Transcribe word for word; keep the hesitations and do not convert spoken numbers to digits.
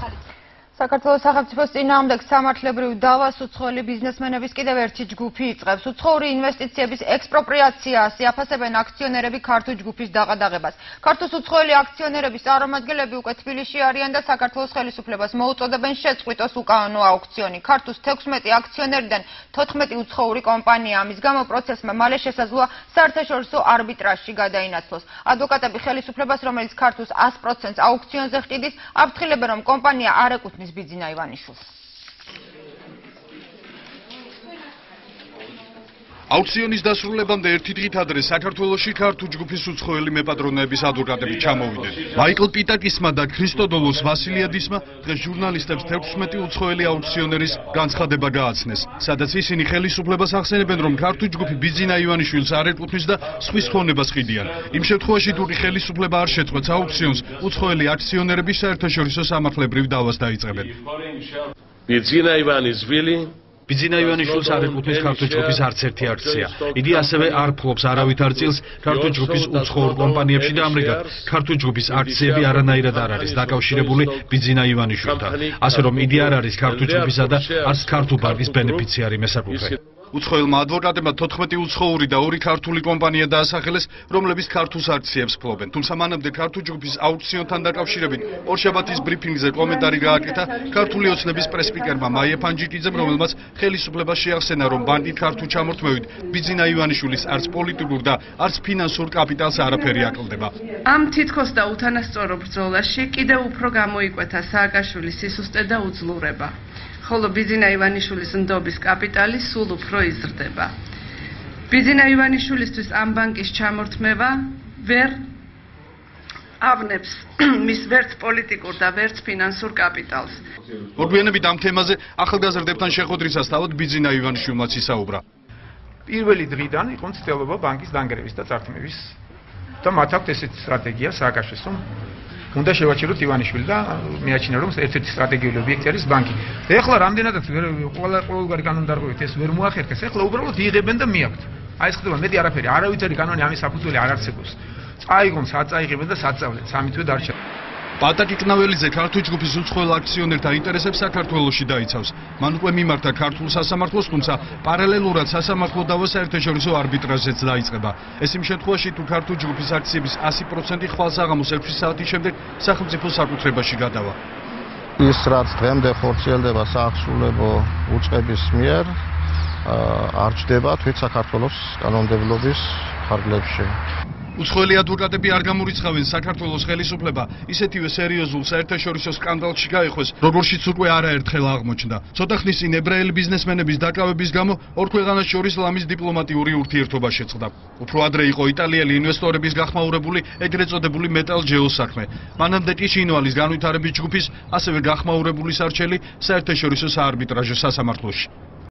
საქართველოს სახელმწიფოს წინააღმდეგ სამართლებრივ დავას უცხოელი ბიზნესმენების კიდევ ერთი ჯგუფი იწყებს. უცხოური ინვესტიციების ექსპროპრიაციას იაფასებენ აქციონერები ქართულ ჯგუფის დაყადაღებას. ქართულ უცხოელი აქციონერების წარმომადგენლები უკვე თბილისში არიან და საქართველოს ხელისუფლებას მოუწოდებენ შეწყვიტოს უკანონო აუქციონი. ქართულს თექვსმეტი აქციონერიდან თოთხმეტი უცხოური კომპანია, ამის გამო პროცესმა მალე შესაძლოა საერთაშორისო არბიტრაჟში გადაინაცვლოს. ადვოკატები ხელისუფლებას, რომელიც ქართულს ას პროცენტს აუქციონზე ჰყიდის, აფრთხილებენ, რომ კომპანია არ ეკუთვნის ბიძინა ივანიშვილს. აუქციონის დასრულებამდე ერთი დღით ადრე საქართველოში ქართულ ჯგუფის უცხოელი მეპატრონეების ადვოკატები ჩამოვიდნენ. მაიკლ პიტაკისმა და ქრისტოდოლოს ვასილიადისმა დღეს ჟურნალისტებს თექვსმეტი უცხოელი აუქციონერის განცხადება გააცნეს, სადაც ისინი ხელისუფლებას ახსენებენ, რომ ქართულ ჯგუფი ბიძინა ივანიშვილს არ ეკუთვნის და სხვის ხონებას ყიდიან. იმ შემთხვევაში, თუ ხელისუფლება არ შეწყვეტს აუქციონს, უცხოელი აქციონერები საერთაშორისო სამართლებრივ დავას დაიწყებენ. ბიძინა ივანიშვილი ბიძინა ივანიშვილს არ ეკუთვნის ქართულ ჯგუფის არც ერთი აქცია. იგი ასევე არ ფლობს არავით არ წილს ქართულ ჯგუფის უცხოურ კომპანიებში და ამრიგად ქართულ ჯგუფის აქციები არანაირად არ არის დაკავშირებული ბიძინა ივანიშვილთან. ასე რომ იგი არ არის ქართულ ჯგუფისა და არც ქართულ ბანკის ბენეფიციარი მესაკუთრე. უცხოელმა ადვოკატებმა თოთხმეტი უცხოური და ორი ქართული კომპანია დაასახელეს, რომლებიც ქართულს აქციებს ფლობენ. თუმცა მანამდე ქართულ ჯგუფის აუქციონთან დაკავშირებით ორშაბათის ბრიფინგზე კომენტარი გააკეთა ქართული ოცნების პრესპიკერმა მაია ფანჯიკიძემ, რომელმაც ხელისუფლება შეახსენა, რომ ბანკით ქართულ ჩამორთმევით ბიძინა ივანიშვილის არც პოლიტიკურ და არც ფინანსურ კაპიტალს არაფერი აკლდება. ამ თითქოს და უთანასწორო ბრძოლაში კიდევ უფრო გამოიკვეთა სააკაშვილის სისუსტე და უძლურება. ხოლო ბიძინა ივანიშვილის ნდობის კაპიტალი სულ უფრო იზრდება. ბიძინა ივანიშვილისთვის ამ ბანკის ჩამორთმევა ვერ ავნებს მის ვერც პოლიტიკურ და ვერც ფინანსურ კაპიტალს. მოგვიანებით ამ თემაზე ახალგაზრდებთან შეხვედრისას თავად ბიძინა ივანიშვილმაც ისაუბრა. პირველი დღიდან იყო მცდელობა ბანკის დანგრევის და წართმევის და მათ აქვთ ესეთი სტრატეგია სააკაშვილს, რომ უნდა შევაჩეროთ ივანიშვილი და მეაჩნია, რომ ერთ-ერთი სტრატეგიული ობიექტი არის ბანკი. ეხლა რამდენადაც ყველა ყოველგვარი კანონდარღვევით ეს ვერ მოახერხეს, ეხლა უბრალოდ იღებენ და მიაქვთ. აი ეს ხდება მეტი არაფერი, არავითარი კანონი ამის საფუძველი არ არსებობს. წაიღონ, საწაიღებენ და საწავლენ, სამი თვე დარჩა. პატაკი კნაველიძე ქართულ ჯგუფის უცხოელ აქციონერთა ინტერესებს საქართველოში დაიცავს. მან უკვე მიმართა ქართულ სასამართლოს, თუმცა პარალელურად სასამართლო დავა საერთაშორისო არბიტრაჟზეც დაიწყება. ეს იმ შემთხვევაში, თუ ქართულ ჯგუფის აქციების ასი პროცენტი ხვალსაღამოს ექვსი საათის შემდეგ სახელმწიფო საკუთრებაში გადავა. ის რაც დღემდე ხორციელდება საახსულებო უწყების მიერ, არ ჩდება თვით საქართველოს კანონმდებლობის ფარგლებში. უცხოელი ადვოკატები არ გამორიცხავენ საქართველოს ხელისუფლება ისეთივე სერიოზულ საერთაშორისო სკანდალში გაეხვეს, როგორშიც უკვე არაერთხელ აღმოჩნდა. ცოტა ხნის წინ ებრაელი ბიზნესმენების დაკავების გამო ორ ქვეყანას შორის ლამის დიპლომატიური ურთიერთობა შეწყდა. უფრო ადრე იყო იტალიელი ინვესტორების გახმაურებული ეგრეთ წოდებული მეტალ ჯეოს საქმე. მანამდე კი ჩინვალის განვითარების ჯგუფის ასევე გახმაურებული სარჩელი საერთაშორისო საარბიტრაჟო სასამართლოში.